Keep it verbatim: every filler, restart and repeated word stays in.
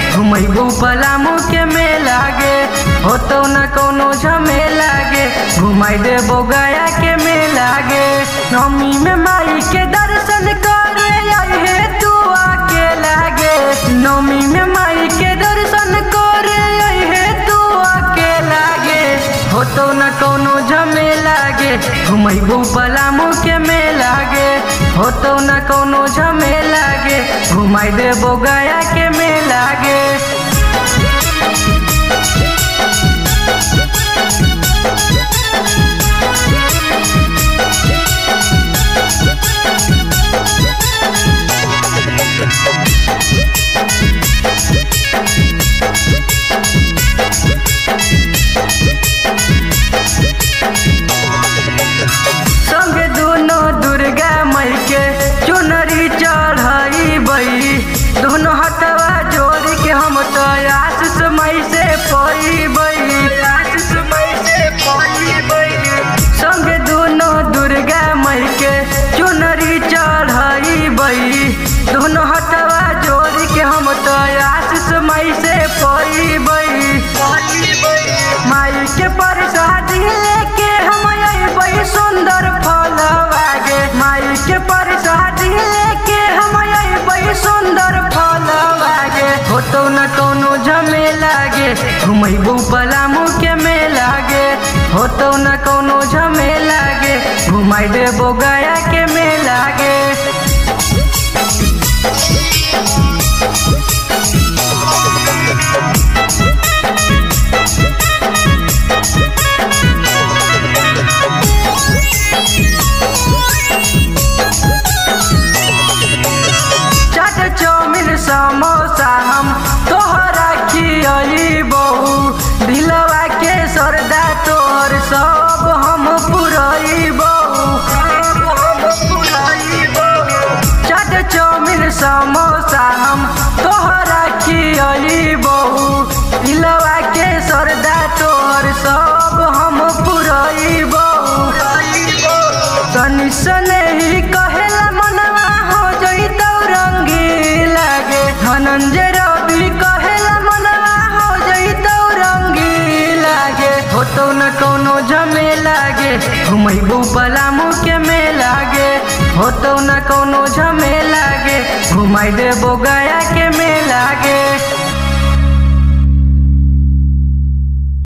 घुमैबू पलामू के मेला गे, होतो न कोनो झमेला गे, घुमाई देबो गया के मेला गे। नवमी में माई के दर्शन करे आई है तू अकेला गे, नवमी में माई के दर्शन करे आई है तू अकेला गे, होतो न कोनो झमेला गे, घुमैबू पलामू के मेला गे, होतो न कोनो झमेला गे, घुमाई देबो गया के मेला गे। संगे दोनों दुर्गा मई के चुनरी चढ़ाई बई, दोनों हथवा जोड़ के हम तो आशीष मई से पई बई, आशीष मई से पई बई। संगे दोनों दुर्गा मई के चुनरी चढ़ाई बई, दोनों हथवा जोड़ के हम तो आशीष मई से पई बई। माई के प्रसाद लेके हम अइबै सुंदर फलवा गे, माई के प्रसाद लेके हम अइबै सुंदर फलवा गे, होतो न कोनो झमेला गे, घुमैबू पलामू के मेला गे, होतो न कोनो झमेला गे, घुमाई देबो गया के मेला गे। समोसा हम तोहरा खियबो, दिलवा के सरदा तोहर सब हम पुरैबो, चाट चाउमीन समोसा हम तोहरा खियबो, दिलवा के सरदा तोहर सब हम पुरैबो। सनी सने ही कहेला मनवा हो जइतौ रंगीला गे, धनंजय रवि कहेला मनवा हो जइतौ रंगीला गे, होतो न कोनो झमेला गे, घुमैबू पलामू के मेला गे, होतो न कोनो झमेला गे, घुमाई देबो गया